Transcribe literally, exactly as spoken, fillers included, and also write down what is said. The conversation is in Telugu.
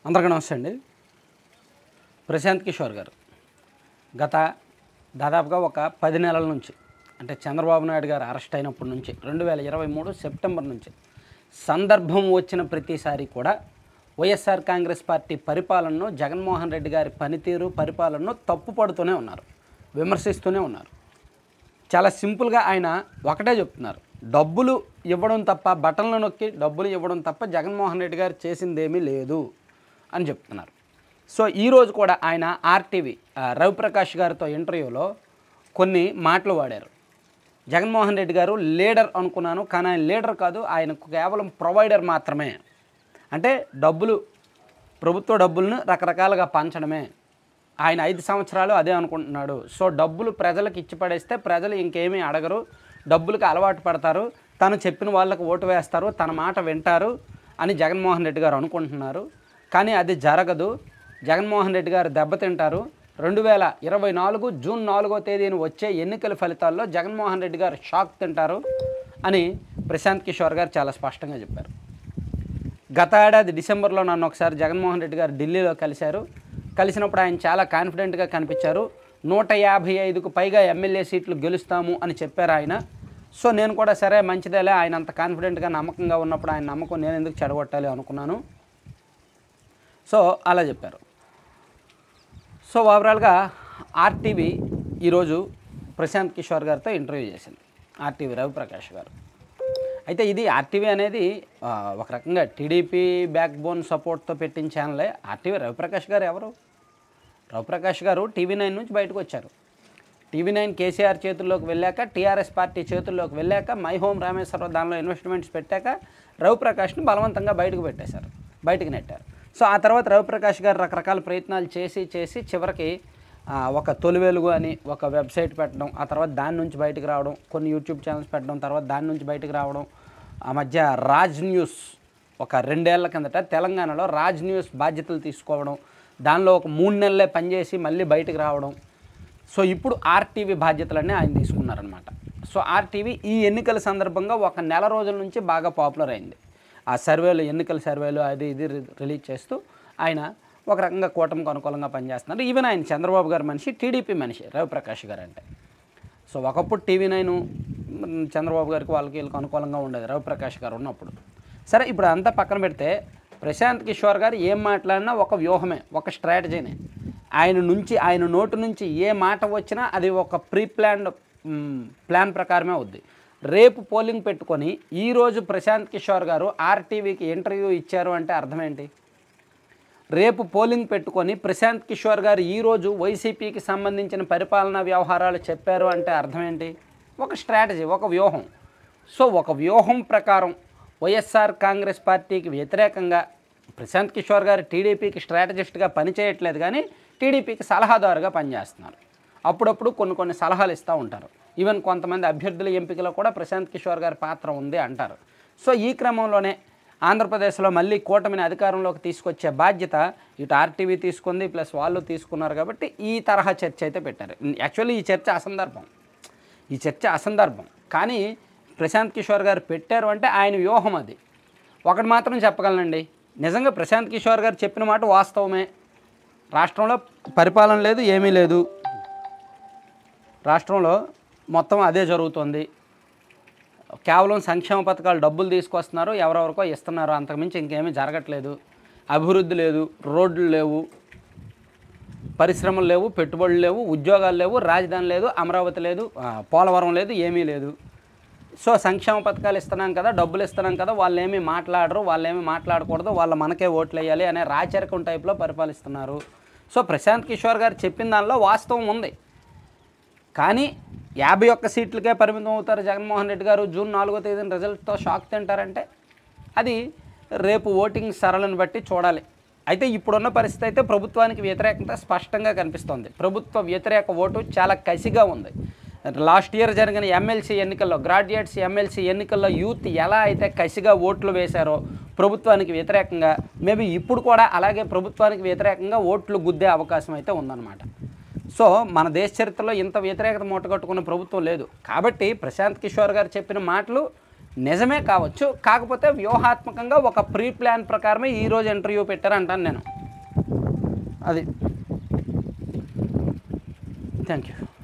అందరికీ నమస్తే అండి. ప్రశాంత్ కిషోర్ గారు గత దాదాపుగా ఒక పది నెలల నుంచి, అంటే చంద్రబాబు నాయుడు గారు అరెస్ట్ అయినప్పటి నుంచి రెండు వేల ఇరవై మూడు సెప్టెంబర్ నుంచి సందర్భం వచ్చిన ప్రతిసారి కూడా వైఎస్ఆర్ కాంగ్రెస్ పార్టీ పరిపాలనను, జగన్మోహన్ రెడ్డి గారి పనితీరు పరిపాలనను తప్పుపడుతూనే ఉన్నారు, విమర్శిస్తూనే ఉన్నారు. చాలా సింపుల్గా ఆయన ఒకటే చెప్తున్నారు, డబ్బులు ఇవ్వడం తప్ప, బటన్లు నొక్కి డబ్బులు ఇవ్వడం తప్ప జగన్మోహన్ రెడ్డి గారు చేసిందేమీ లేదు అని చెప్తున్నారు. సో ఈరోజు కూడా ఆయన ఆర్టీవీ రవిప్రకాష్ గారితో ఇంటర్వ్యూలో కొన్ని మాటలు వాడారు. జగన్మోహన్ రెడ్డి గారు లీడర్ అనుకున్నాను, కానీ ఆయన లీడర్ కాదు, ఆయన కేవలం ప్రొవైడర్ మాత్రమే. అంటే డబ్బులు, ప్రభుత్వ డబ్బులను రకరకాలుగా పంచడమే. ఆయన ఐదు సంవత్సరాలు అదే అనుకుంటున్నాడు. సో డబ్బులు ప్రజలకు ఇచ్చి పడేస్తే ప్రజలు ఇంకేమీ అడగరు, డబ్బులకు అలవాటు పడతారు, తను చెప్పిన వాళ్ళకు ఓటు వేస్తారు, తన మాట వింటారు అని జగన్మోహన్ రెడ్డి గారు అనుకుంటున్నారు. కానీ అది జరగదు. జగన్మోహన్ రెడ్డి గారు దెబ్బతింటారు. రెండు వేల ఇరవై నాలుగు జూన్ నాలుగో తేదీన వచ్చే ఎన్నికల ఫలితాల్లో జగన్మోహన్ రెడ్డి గారు షాక్ తింటారు అని ప్రశాంత్ కిషోర్ గారు చాలా స్పష్టంగా చెప్పారు. గత ఏడాది డిసెంబర్లో నన్ను ఒకసారి జగన్మోహన్ రెడ్డి గారు ఢిల్లీలో కలిశారు. కలిసినప్పుడు ఆయన చాలా కాన్ఫిడెంట్గా కనిపించారు. నూట యాభై ఐదుకు పైగా ఎమ్మెల్యే సీట్లు గెలుస్తాము అని చెప్పారు ఆయన. సో నేను కూడా సరే మంచిదేలే, ఆయన అంత కాన్ఫిడెంట్గా నమ్మకంగా ఉన్నప్పుడు ఆయన నమ్మకం నేను ఎందుకు చెడగొట్టాలి అనుకున్నాను. సో అలా చెప్పారు. సో ఓవరాల్గా ఆర్టీవీ ఈరోజు ప్రశాంత్ కిషోర్ గారితో ఇంటర్వ్యూ చేసింది, ఆర్టీవీ రవిప్రకాష్ గారు. అయితే ఇది ఆర్టీవీ అనేది ఒక రకంగా టీడీపీ బ్యాక్ బోన్ సపోర్ట్తో పెట్టిన ఛానలే. ఆర్టీవీ రవిప్రకాష్ గారు ఎవరు? రవిప్రకాష్ గారు టీవీ నైన్ నుంచి బయటకు వచ్చారు. టీవీ నైన్ కేసీఆర్ చేతుల్లోకి వెళ్ళాక, టీఆర్ఎస్ పార్టీ చేతుల్లోకి వెళ్ళాక, మై హోమ్ రామేశ్వరరావు దానిలో ఇన్వెస్ట్మెంట్స్ పెట్టాక రవిప్రకాష్ని బలవంతంగా బయటకు పెట్టేశారు, బయటకు నెట్టారు. సో ఆ తర్వాత రవిప్రకాష్ గారు రకరకాల ప్రయత్నాలు చేసి చేసి చివరికి ఒక తొలి వెలుగు అని ఒక వెబ్సైట్ పెట్టడం, ఆ తర్వాత దాని నుంచి బయటకు రావడం, కొన్ని యూట్యూబ్ ఛానల్స్ పెట్టడం, తర్వాత దాని నుంచి బయటకు రావడం. ఆ మధ్య రాజ్ న్యూస్ ఒక రెండేళ్ల కిందట తెలంగాణలో రాజ్ న్యూస్ బాధ్యతలు తీసుకోవడం, దానిలో ఒక మూడు నెలలే పనిచేసి మళ్ళీ బయటకు రావడం. సో ఇప్పుడు ఆర్టీవీ బాధ్యతలన్నీ ఆయన తీసుకున్నారనమాట. సో ఆర్టీవీ ఈ ఎన్నికల సందర్భంగా ఒక నెల రోజుల నుంచి బాగా పాపులర్ అయింది. ఆ సర్వేలు, ఎన్నికల సర్వేలు అది ఇది రిలీజ్ చేస్తూ ఆయన ఒక రకంగా కూటమికి అనుకూలంగా పనిచేస్తున్నారు. ఈవెన్ ఆయన చంద్రబాబు గారి మనిషి, టీడీపీ మనిషి రవిప్రకాష్ గారు అంటే. సో ఒకప్పుడు టీవీ నైన్ చంద్రబాబు గారికి వాళ్ళకి వీళ్ళకి అనుకూలంగా ఉండేది రవిప్రకాష్ గారు ఉన్నప్పుడు. సరే, ఇప్పుడు అంతా పక్కన పెడితే ప్రశాంత్ కిషోర్ గారు ఏం మాట్లాడినా ఒక వ్యూహమే, ఒక స్ట్రాటజీనే. ఆయన నుంచి, ఆయన నోటు నుంచి ఏ మాట వచ్చినా అది ఒక ప్రీ ప్లాన్డ్ ప్లాన్ ప్రకారమే అవుద్ది. రేపు పోలింగ్ పెట్టుకొని ఈరోజు ప్రశాంత్ కిషోర్ గారు ఆర్టీవీకి ఇంటర్వ్యూ ఇచ్చారు అంటే అర్థం ఏంటి? రేపు పోలింగ్ పెట్టుకొని ప్రశాంత్ కిషోర్ గారు ఈరోజు వైసీపీకి సంబంధించిన పరిపాలనా వ్యవహారాలు చెప్పారు అంటే అర్థం ఏంటి? ఒక స్ట్రాటజీ, ఒక వ్యూహం. సో ఒక వ్యూహం ప్రకారం వైఎస్ఆర్ కాంగ్రెస్ పార్టీకి వ్యతిరేకంగా ప్రశాంత్ కిషోర్ గారు టీడీపీకి స్ట్రాటజిస్ట్గా పనిచేయట్లేదు, కానీ టీడీపీకి సలహాదారుగా పనిచేస్తున్నారు. అప్పుడప్పుడు కొన్ని కొన్ని సలహాలు ఇస్తూ ఉంటారు. ఈవెన్ కొంతమంది అభ్యర్థుల ఎంపికలో కూడా ప్రశాంత్ కిషోర్ గారి పాత్ర ఉంది అంటారు. సో ఈ క్రమంలోనే ఆంధ్రప్రదేశ్లో మళ్ళీ కూటమిని అధికారంలోకి తీసుకొచ్చే బాధ్యత ఇటు ఆర్టీవీ తీసుకుంది, ప్లస్ వాళ్ళు తీసుకున్నారు. కాబట్టి ఈ తరహా చర్చ అయితే పెట్టారు. యాక్చువల్లీ ఈ చర్చ అసందర్భం, ఈ చర్చ అసందర్భం కానీ ప్రశాంత్ కిషోర్ గారు పెట్టారు అంటే ఆయన వ్యూహం అది. ఒకటి మాత్రం చెప్పగలనండి, నిజంగా ప్రశాంత్ కిషోర్ గారు చెప్పిన మాట వాస్తవమే. రాష్ట్రంలో పరిపాలన లేదు, ఏమీ లేదు, రాష్ట్రంలో మొత్తం అదే జరుగుతుంది. కేవలం సంక్షేమ పథకాలు డబ్బులు తీసుకొస్తున్నారు, ఎవరెవరికో ఇస్తున్నారు, అంతకుమించి ఇంకేమీ జరగట్లేదు. అభివృద్ధి లేదు, రోడ్లు లేవు, పరిశ్రమలు లేవు, పెట్టుబడులు లేవు, ఉద్యోగాలు లేవు, రాజధాని లేదు, అమరావతి లేదు, పోలవరం లేదు, ఏమీ లేదు. సో సంక్షేమ పథకాలు ఇస్తున్నాం కదా, డబ్బులు ఇస్తున్నాం కదా, వాళ్ళు ఏమీ మాట్లాడరు, వాళ్ళు ఏమీ మాట్లాడకూడదు, వాళ్ళ మనకే ఓట్లు వేయాలి అనే రాచరికం టైప్లో పరిపాలిస్తున్నారు. సో ప్రశాంత్ కిషోర్ గారు చెప్పిన దానిలో వాస్తవం ఉంది. కానీ యాభై ఒక్క సీట్లకే పరిమితం అవుతారు జగన్మోహన్ రెడ్డి గారు, జూన్ నాలుగో తేదీన రిజల్ట్తో షాక్ తింటారంటే అది రేపు ఓటింగ్ సరళను బట్టి చూడాలి. అయితే ఇప్పుడున్న పరిస్థితి అయితే ప్రభుత్వానికి వ్యతిరేకత స్పష్టంగా కనిపిస్తోంది. ప్రభుత్వ వ్యతిరేక ఓటు చాలా కసిగా ఉంది. లాస్ట్ ఇయర్ జరిగిన ఎమ్మెల్సీ ఎన్నికల్లో, గ్రాడ్యుయేట్స్ ఎమ్మెల్సీ ఎన్నికల్లో యూత్ ఎలా అయితే కసిగా ఓట్లు వేశారో ప్రభుత్వానికి వ్యతిరేకంగా, మేబీ ఇప్పుడు కూడా అలాగే ప్రభుత్వానికి వ్యతిరేకంగా ఓట్లు గుద్దే అవకాశం అయితే ఉందన్నమాట. సో మన దేశ చరిత్రలో ఇంత వ్యతిరేకత మూటగట్టుకున్న ప్రభుత్వం లేదు. కాబట్టి ప్రశాంత్ కిషోర్ గారు చెప్పిన మాటలు నిజమే కావచ్చు, కాకపోతే వ్యూహాత్మకంగా ఒక ప్రీ ప్లాన్ ప్రకారమే ఈరోజు ఇంటర్వ్యూ పెట్టారంటాను నేను. అది థ్యాంక్ యూ.